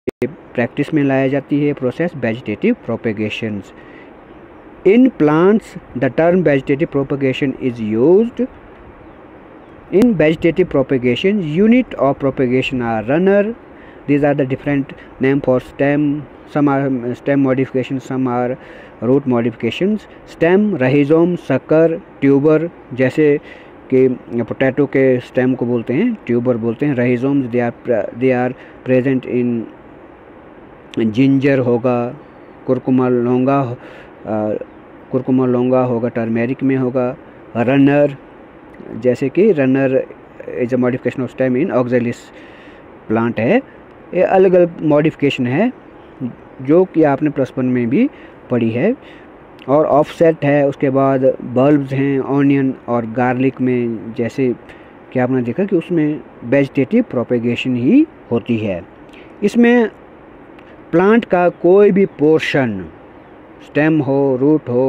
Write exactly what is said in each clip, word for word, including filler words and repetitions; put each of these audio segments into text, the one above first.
Practice में लाया जाती है process vegetative propagations. In plants the term vegetative propagation is used. In vegetative propagation, unit of propagation are runner. These are the different name for stem. Some are stem modifications, some are root modifications. Stem, rhizome, sucker, tuber. जैसे कि potato के stem को बोलते हैं tuber बोलते हैं। rhizomes they are they are present in ginger होगा, curcuma longa curcuma longa होगा, टर्मेरिक में होगा। रनर जैसे कि runner is a modification of stem in oxalis plant है। ये अलग अलग मॉडिफिकेशन है जो कि आपने प्लस वन में भी पढ़ी है। और ऑफसेट है, उसके बाद बल्ब्स हैं ऑनियन और गार्लिक में, जैसे कि आपने देखा कि उसमें वेजिटेटिव प्रोपेगेशन ही होती है। इसमें प्लांट का कोई भी पोर्शन, स्टेम हो, रूट हो,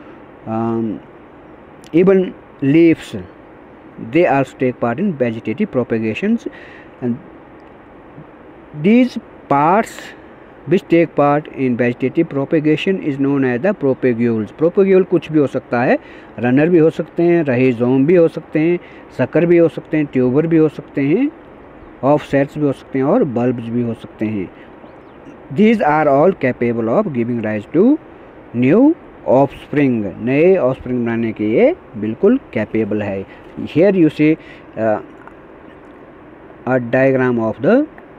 even leaves, they also take part in vegetative propagations, and these parts which take part in vegetative propagation is known as the propagules. propagule कुछ भी हो सकता है, रनर भी हो सकते हैं, rhizome भी हो सकते हैं, sucker भी हो सकते हैं, ट्यूबर भी हो सकते हैं, offsets भी हो सकते हैं और bulbs भी हो सकते हैं। These are all capable of giving rise to new offspring. नए offspring बनाने के ये बिल्कुल capable है। Here you see uh, a diagram of the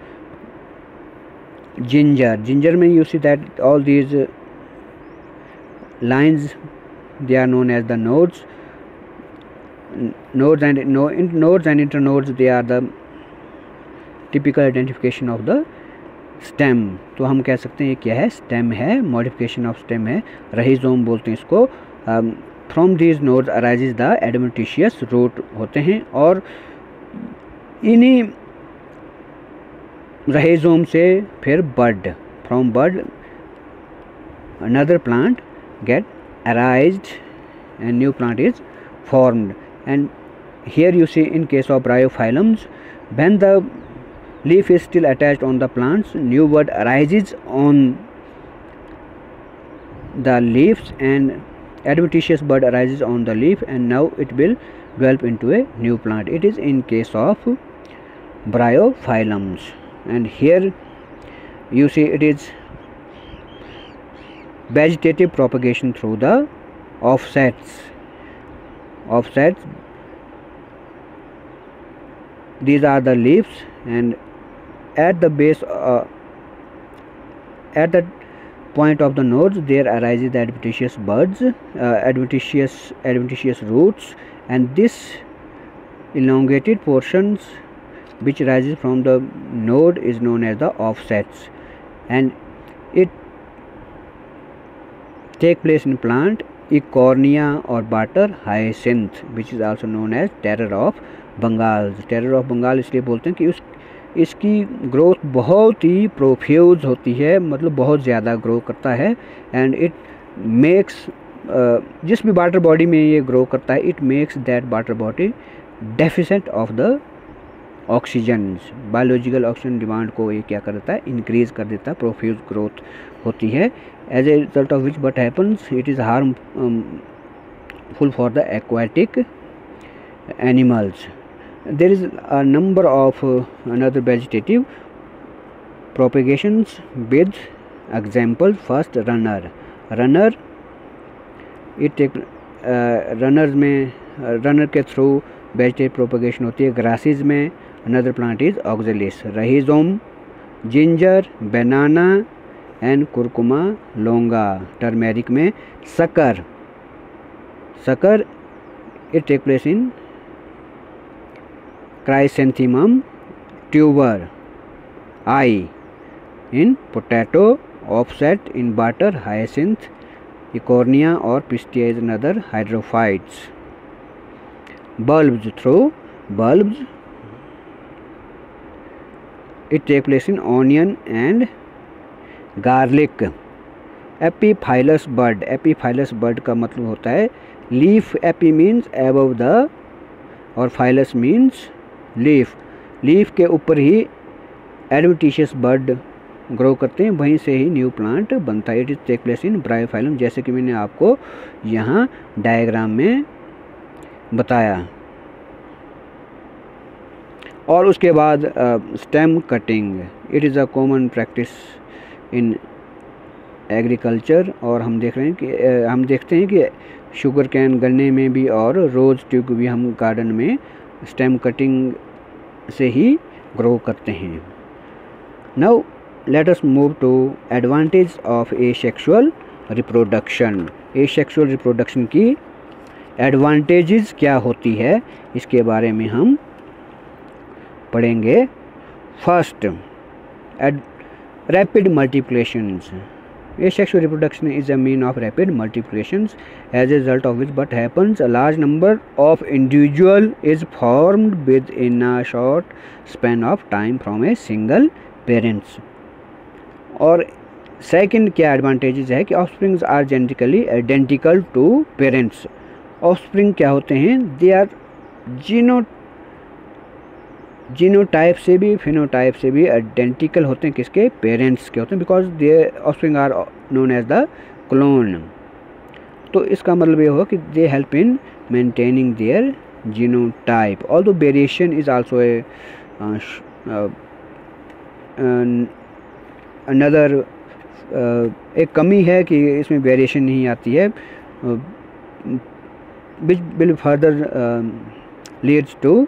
ginger. Ginger में you see that all these uh, lines, they are known as the nodes. Nodes and no, nodes and internodes, they are the typical identification of the stem. तो हम कह सकते हैं ये क्या है, stem है, modification of stem है, rhizome बोलते हैं इसको। um, From these nodes arises the adventitious root होते हैं और इन्हीं rhizome से फिर bud, from bud another plant get arised and new plant is formed. And here you see in case of bryophyllums, when the leaf is still attached on the plants, new bud arises on the leaves and adventitious bud arises on the leaf, and now it will develop into a new plant. It is in case of bryophyllums. And here you see it is vegetative propagation through the offsets. Offsets, these are the leaves, and at the base uh, at the point of the nodes there arises the adventitious buds, uh, adventitious adventitious roots, and this elongated portions which rises from the node is known as the offsets, and it take place in plant Eichhornia or barter hyacinth, which is also known as terror of Bengal. terror of Bengal इसलिए बोलते हैं कि उस इसकी growth बहुत ही profuse होती है, मतलब बहुत ज़्यादा ग्रो करता है। एंड इट मेक्स, जिस भी वाटर बॉडी में ये ग्रो करता है, it makes that water body deficient of the oxygen. Biological oxygen demand को ये क्या कर देता है, इंक्रीज कर देता है, प्रोफ्यूज ग्रोथ होती है। As a result of which but happens, it is harmful for the aquatic animals. There is a number of uh, another vegetative propagations with example. First, runner. Runner it take uh, runners में uh, runner के through vegetative propagation होती है। grasses में another plant is oxalis, rhizome, ginger, banana and curcuma longa. turmeric में sucker. sucker it take place in chrysanthemum, tuber, eye in potato, offset in barter hyacinth, Eichhornia or pistia is another hydrophytes. Bulbs, through bulbs it take place in onion and garlic. Epiphyllous bud, epiphyllous bud का मतलब होता है leaf. epi means above the और phylus means leaf. Leaf के ऊपर ही adventitious बड grow करते हैं वहीं से ही न्यू प्लांट बनता है। It is take place in bryophyllum, जैसे कि मैंने आपको यहाँ डायग्राम में बताया। और उसके बाद stem cutting, it is a common practice in agriculture. और हम देख रहे हैं कि uh, हम देखते हैं कि शुगर कैन, गन्ने में भी और रोज़ ट्यूब भी हम गार्डन में स्टेम कटिंग से ही ग्रो करते हैं। Now let us move to advantage of asexual reproduction. Asexual reproduction की एडवांटेजेस क्या होती है इसके बारे में हम पढ़ेंगे। First, rapid multiplications. Asexual reproduction is a mean of rapid multiplications, as a result of which what happens, a large number of individual is formed within a short span of time from a single parents. और second क्या advantages है कि offsprings are genetically identical to parents. Offspring क्या होते हैं, they are Gino genotype से भी phenotype से भी आइडेंटिकल होते हैं, किसके, पेरेंट्स के होते हैं, because they offspring are known as the clone. तो इसका मतलब ये होगा कि they help in maintaining their genotype. Although variation is also a another एक कमी है कि इसमें वेरिएशन नहीं आती है, which will further leads to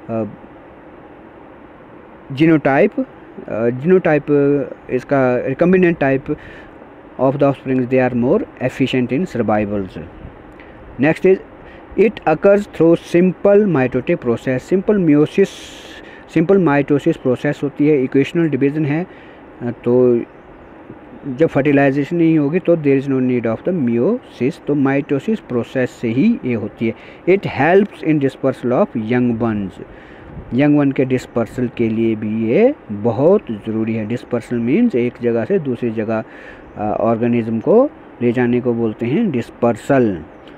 genotype. Genotype इसका recombinant type of the offsprings, they are more efficient in survivals. Next is it occurs through simple mitotic process. Simple meiosis simple mitosis process होती है, equational division है, तो जब fertilisation नहीं होगी तो there is no need of the meiosis, तो mitosis process से ही ये होती है। It helps in dispersal of young ones. Young one के डिस्पर्सल के लिए भी ये बहुत ज़रूरी है। डिस्पर्सल मीन्स एक जगह से दूसरी जगह ऑर्गेनिज्म को ले जाने को बोलते हैं dispersal.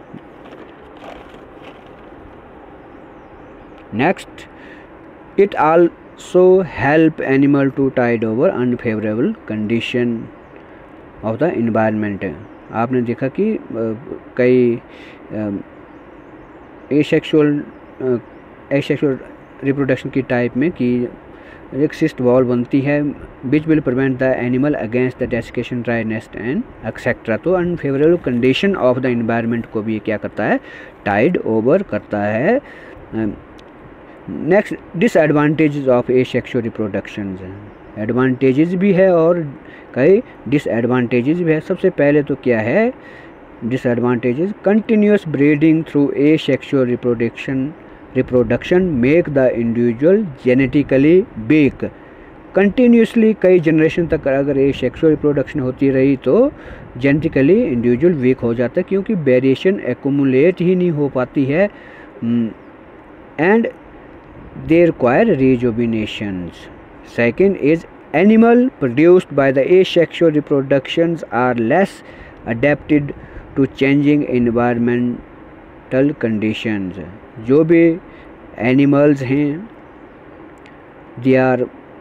Next, it also help animal to tide over unfavourable condition of the environment. आपने देखा कि कई एसेक्सुअल एसेक्सुअल रिप्रोडक्शन की टाइप में कि एक सिस्ट वॉल बनती है which will prevent the animal against the desiccation, dry nest and etcetera. तो unfavourable condition of the environment को भी ये क्या करता है, टाइड ओवर करता है। Next, disadvantages of asexual reproduction. Advantages भी है और कई डिसएडवांटेजेस भी है। सबसे पहले तो क्या है disadvantages, continuous breeding through asexual reproduction reproduction make the individual genetically weak. Continuously कई जनरेशन तक अगर ये सेक्सुअल रिप्रोडक्शन होती रही तो जेनेटिकली इंडिविजुअल वीक हो जाता है, क्योंकि वेरिएशन एक्यूमुलेट ही नहीं हो पाती है and they require rejuvenations. Second is animal produced by the asexual reproductions are less adapted to changing environmental conditions. जो भी एनिमल्स हैं they are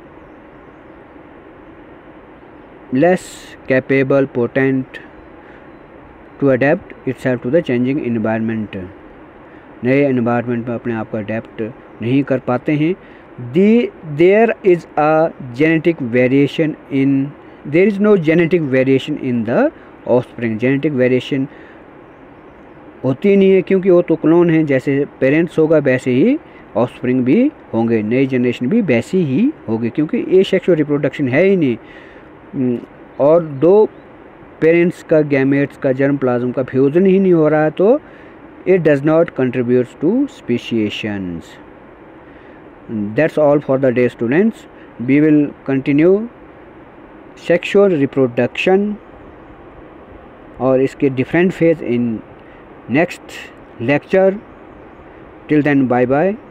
less capable potent to adapt itself to the changing environment. नए environment में अपने आप को adapt नहीं कर पाते हैं। The there is a genetic variation in there is no genetic variation in the offspring. Genetic variation होती नहीं है क्योंकि वो तो क्लोन है, जैसे पेरेंट्स होगा वैसे ही ऑफस्प्रिंग भी होंगे, नई जनरेशन भी वैसी ही होगी, क्योंकि एसेक्सुअल रिप्रोडक्शन है ही नहीं और दो पेरेंट्स का गैमेट्स का जर्म प्लाज्म का फ्यूजन ही नहीं हो रहा है, तो it does not contribute to speciations. That's all for the day students. We will continue sexual reproduction और इसके different phase in next lecture. Till then, bye bye.